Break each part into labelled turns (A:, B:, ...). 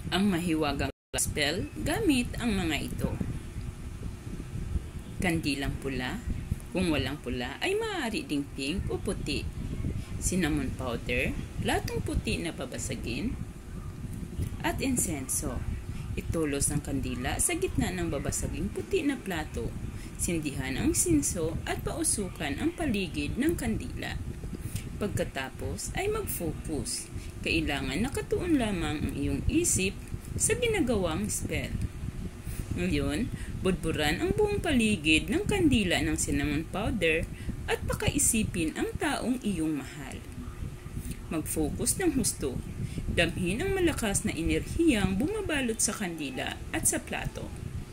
A: ang mahiwagang spell gamit ang mga ito. Kandilang pula. Kung walang pula ay maaari ding pink o puti. Cinnamon powder, latong puti na babasagin. At insenso. Itulos ang kandila sa gitna ng babasaging puti na plato. Sindihan ang sinso at pausukan ang paligid ng kandila. Pagkatapos ay mag-focus. Kailangan nakatuon lamang ang iyong isip sa ginagawang spell. Ngayon, budburan ang buong paligid ng kandila ng cinnamon powder at pakaisipin ang taong iyong mahal. Mag-focus ng husto. Damhin ang malakas na enerhiyang bumabalot sa kandila at sa plato.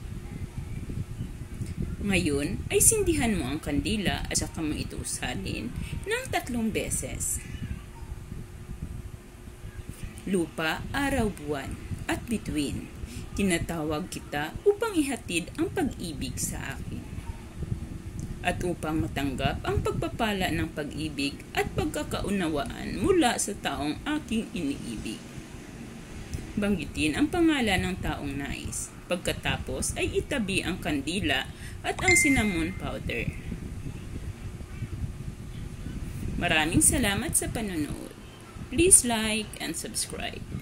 A: Ngayon ay sindihan mo ang kandila at saka mo ito usalin ng 3 beses. Lupa, araw, buwan at bituin. Tinatawag kita upang ihatid ang pag-ibig sa akin. At upang matanggap ang pagpapala ng pag-ibig at pagkakaunawaan mula sa taong aking iniibig. Banggitin ang pangalan ng taong nais. Pagkatapos ay itabi ang kandila at ang cinnamon powder. Maraming salamat sa panonood. Please like and subscribe.